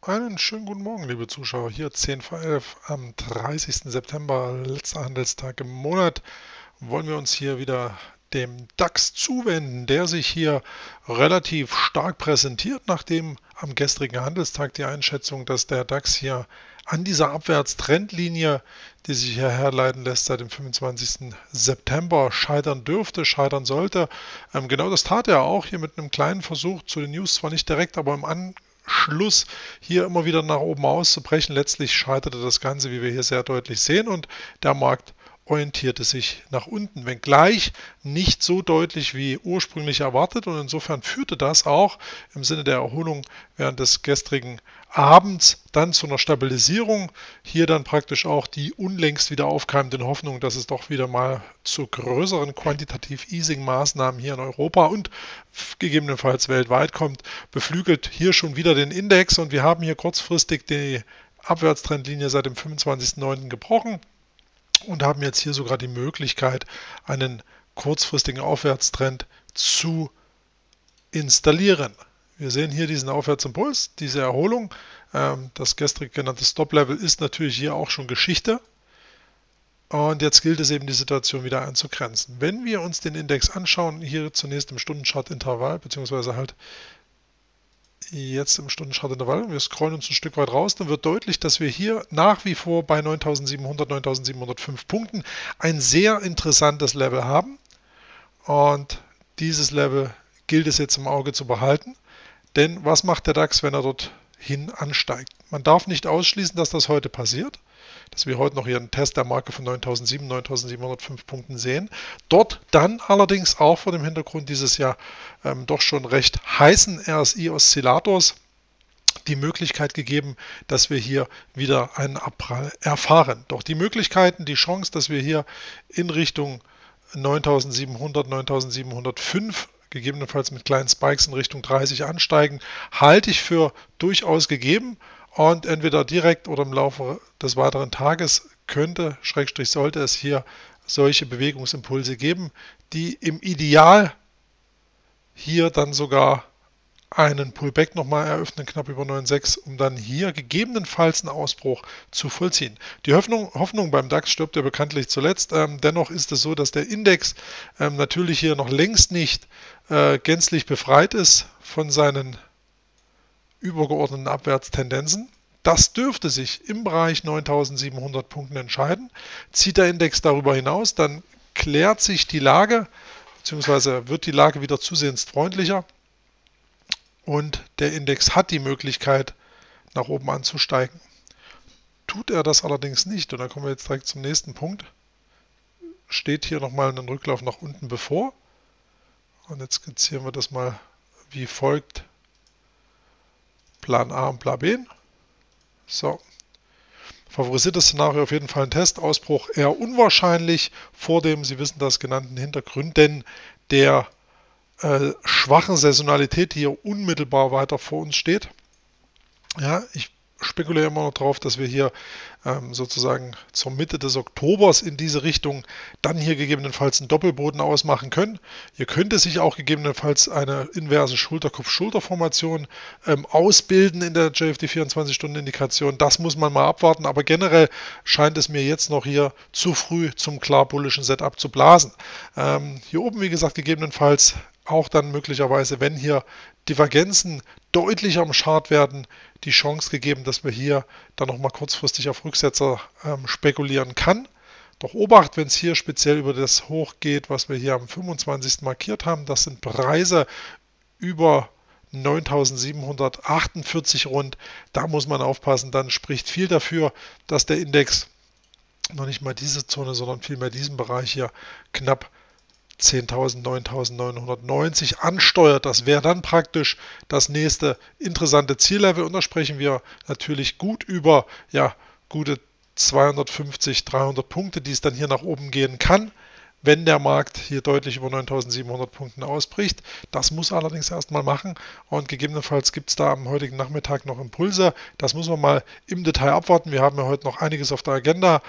Einen schönen guten Morgen, liebe Zuschauer. Hier 10 vor 11 am 30. September, letzter Handelstag im Monat, wollen wir uns hier wieder dem DAX zuwenden, der sich hier relativ stark präsentiert, nachdem am gestrigen Handelstag die Einschätzung, dass der DAX hier an dieser Abwärtstrendlinie, die sich hier herleiten lässt seit dem 25. September, scheitern dürfte, scheitern sollte. Genau das tat er auch hier mit einem kleinen Versuch zu den News, zwar nicht direkt, aber im Schluss hier immer wieder nach oben auszubrechen. Letztlich scheiterte das Ganze, wie wir hier sehr deutlich sehen, und der Markt orientierte sich nach unten, wenngleich nicht so deutlich wie ursprünglich erwartet, und insofern führte das auch im Sinne der Erholung während des gestrigen Abends dann zu einer Stabilisierung. Hier dann praktisch auch die unlängst wieder aufkeimenden Hoffnung, dass es doch wieder mal zu größeren quantitativ Easing-Maßnahmen hier in Europa und gegebenenfalls weltweit kommt, beflügelt hier schon wieder den Index, und wir haben hier kurzfristig die Abwärtstrendlinie seit dem 25.09. gebrochen und haben jetzt hier sogar die Möglichkeit, einen kurzfristigen Aufwärtstrend zu installieren. Wir sehen hier diesen Aufwärtsimpuls, diese Erholung. Das gestrige genannte Stop-Level ist natürlich hier auch schon Geschichte. Und jetzt gilt es eben, die Situation wieder einzugrenzen. Wenn wir uns den Index anschauen, hier zunächst im Stundenchart-Intervall, beziehungsweise halt jetzt im Stundenchart-Intervall, wir scrollen uns ein Stück weit raus, dann wird deutlich, dass wir hier nach wie vor bei 9.700, 9.705 Punkten ein sehr interessantes Level haben. Und dieses Level gilt es jetzt im Auge zu behalten. Denn was macht der DAX, wenn er dorthin ansteigt? Man darf nicht ausschließen, dass das heute passiert, dass wir heute noch hier einen Test der Marke von 9.007, 9.705 Punkten sehen. Dort dann allerdings auch vor dem Hintergrund dieses ja doch schon recht heißen RSI-Oszillators die Möglichkeit gegeben, dass wir hier wieder einen Abprall erfahren. Doch die Möglichkeiten, die Chance, dass wir hier in Richtung 9.700, 9.705 gegebenenfalls mit kleinen Spikes in Richtung 30 ansteigen, halte ich für durchaus gegeben, und entweder direkt oder im Laufe des weiteren Tages könnte, Schrägstrich sollte es hier solche Bewegungsimpulse geben, die im Ideal hier dann sogar einen Pullback nochmal eröffnen, knapp über 9,6, um dann hier gegebenenfalls einen Ausbruch zu vollziehen. Die Hoffnung beim DAX stirbt ja bekanntlich zuletzt. Dennoch ist es so, dass der Index natürlich hier noch längst nicht gänzlich befreit ist von seinen übergeordneten Abwärtstendenzen. Das dürfte sich im Bereich 9.700 Punkten entscheiden. Zieht der Index darüber hinaus, dann klärt sich die Lage, beziehungsweise wird die Lage wieder zusehends freundlicher, und der Index hat die Möglichkeit, nach oben anzusteigen. Tut er das allerdings nicht, und da kommen wir jetzt direkt zum nächsten Punkt, steht hier nochmal ein Rücklauf nach unten bevor. Und jetzt skizzieren wir das mal wie folgt. Plan A und Plan B. So. Favorisiertes Szenario auf jeden Fall ein Testausbruch, eher unwahrscheinlich vor dem, Sie wissen das, genannten Hintergründen der schwachen Saisonalität, die hier unmittelbar weiter vor uns steht. Ja, ich spekuliere immer noch darauf, dass wir hier sozusagen zur Mitte des Oktobers in diese Richtung dann hier gegebenenfalls einen Doppelboden ausmachen können. Hier könnte sich auch gegebenenfalls eine inverse Schulterkopf-Schulter-Formation ausbilden in der JFD 24-Stunden-Indikation. Das muss man mal abwarten, aber generell scheint es mir jetzt noch hier zu früh zum klar bullischen Setup zu blasen. Hier oben, wie gesagt, gegebenenfalls auch dann möglicherweise, wenn hier Divergenzen deutlich am Chart werden, die Chance gegeben, dass wir hier dann nochmal kurzfristig auf Rücksetzer spekulieren kann. Doch Obacht, wenn es hier speziell über das Hoch geht, was wir hier am 25. markiert haben, das sind Preise über 9.748 rund, da muss man aufpassen, dann spricht viel dafür, dass der Index noch nicht mal diese Zone, sondern vielmehr diesen Bereich hier knapp 10.000, 9.990 ansteuert. Das wäre dann praktisch das nächste interessante Ziellevel, und da sprechen wir natürlich gut über ja, gute 250, 300 Punkte, die es dann hier nach oben gehen kann, wenn der Markt hier deutlich über 9.700 Punkten ausbricht. Das muss allerdings erstmal machen, und gegebenenfalls gibt es da am heutigen Nachmittag noch Impulse. Das muss man mal im Detail abwarten. Wir haben ja heute noch einiges auf der Agenda.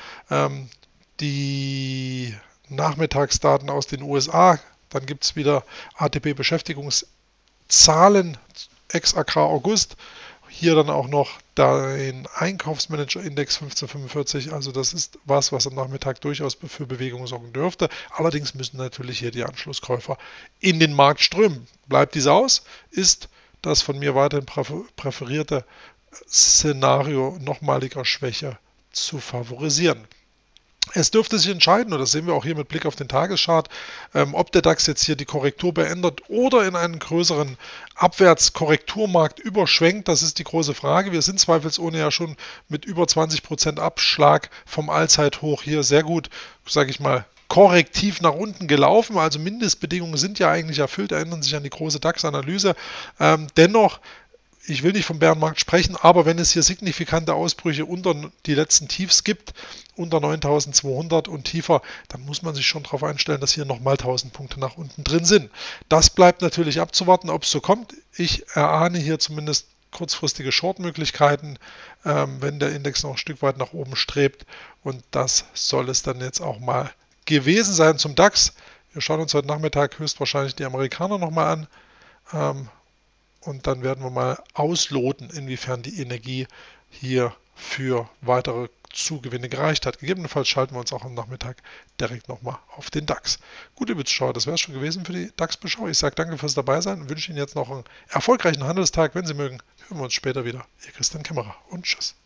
Die Nachmittagsdaten aus den USA, dann gibt es wieder ATP-Beschäftigungszahlen ex-Agrar August. hier dann auch noch den Einkaufsmanager-Index 1545, also das ist was am Nachmittag durchaus für Bewegung sorgen dürfte. Allerdings müssen natürlich hier die Anschlusskäufer in den Markt strömen. Bleibt dies aus, ist das von mir weiterhin präferierte Szenario nochmaliger Schwäche zu favorisieren. Es dürfte sich entscheiden, und das sehen wir auch hier mit Blick auf den Tageschart, ob der DAX jetzt hier die Korrektur beendet oder in einen größeren Abwärtskorrekturmarkt überschwenkt. Das ist die große Frage. Wir sind zweifelsohne ja schon mit über 20% Abschlag vom Allzeithoch hier sehr gut, sage ich mal, korrektiv nach unten gelaufen. Also Mindestbedingungen sind ja eigentlich erfüllt, erinnern sich an die große DAX-Analyse. Dennoch, ich will nicht vom Bärenmarkt sprechen, aber wenn es hier signifikante Ausbrüche unter die letzten Tiefs gibt, unter 9200 und tiefer, dann muss man sich schon darauf einstellen, dass hier nochmal 1000 Punkte nach unten drin sind. Das bleibt natürlich abzuwarten, ob es so kommt. Ich erahne hier zumindest kurzfristige Short-Möglichkeiten, wenn der Index noch ein Stück weit nach oben strebt, und das soll es dann jetzt auch mal gewesen sein zum DAX. Wir schauen uns heute Nachmittag höchstwahrscheinlich die Amerikaner nochmal an. Und dann werden wir mal ausloten, inwiefern die Energie hier für weitere Zugewinne gereicht hat. Gegebenenfalls schalten wir uns auch am Nachmittag direkt nochmal auf den DAX. Gut, liebe Zuschauer, das wäre es schon gewesen für die DAX-Beschau. Ich sage danke fürs Dabeisein und wünsche Ihnen jetzt noch einen erfolgreichen Handelstag. Wenn Sie mögen, hören wir uns später wieder. Ihr Christian Kämmerer und tschüss.